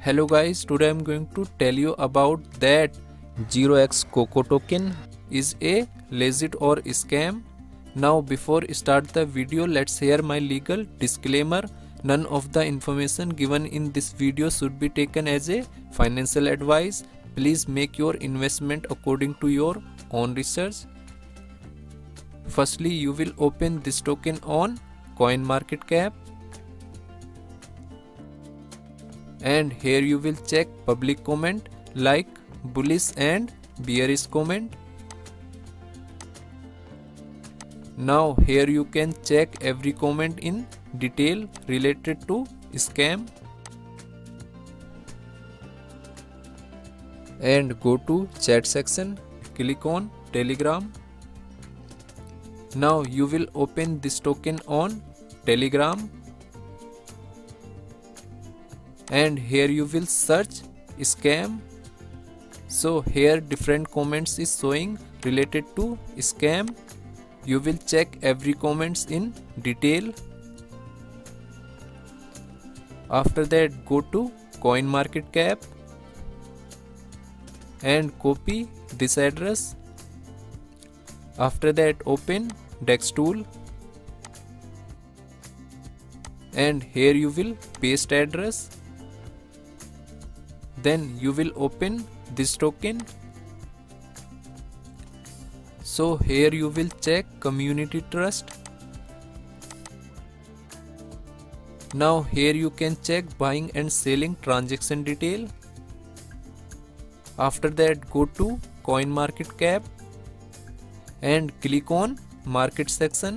Hello guys, today I'm going to tell you about that 0x Coco token is a legit or scam. Now before start the video, let's hear my legal disclaimer. None of the information given in this video should be taken as a financial advice. Please make your investment according to your own research. Firstly, you will open this token on CoinMarketCap. And here you will check public comment like bullish and bearish comment. Now here you can check every comment in detail related to scam. And go to chat section, click on Telegram. Now you will open this token on Telegram. And here you will search scam. So here different comments is showing related to scam. You will check every comments in detail. After that, go to CoinMarketCap and copy this address. After that, open DEX tool and here you will paste address. Then you will open this token. So here you will check community trust. Now here you can check buying and selling transaction detail. After that, go to CoinMarketCap and click on market section.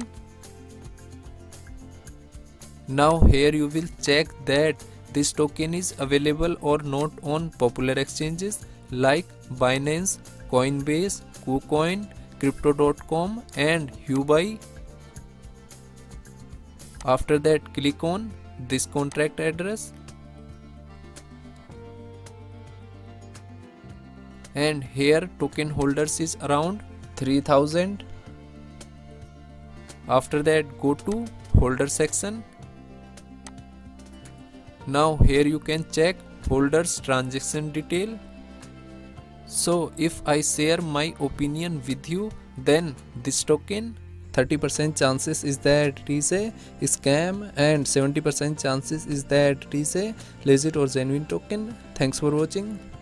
Now here you will check that this token is available or not on popular exchanges like Binance, Coinbase, KuCoin, Crypto.com and Huobi. After that, click on this contract address and here token holders is around 3000. After that, go to holder section. Now here you can check holders transaction detail. So if I share my opinion with you, then this token 30% chances is that it is a scam and 70% chances is that it is a legit or genuine token. Thanks for watching.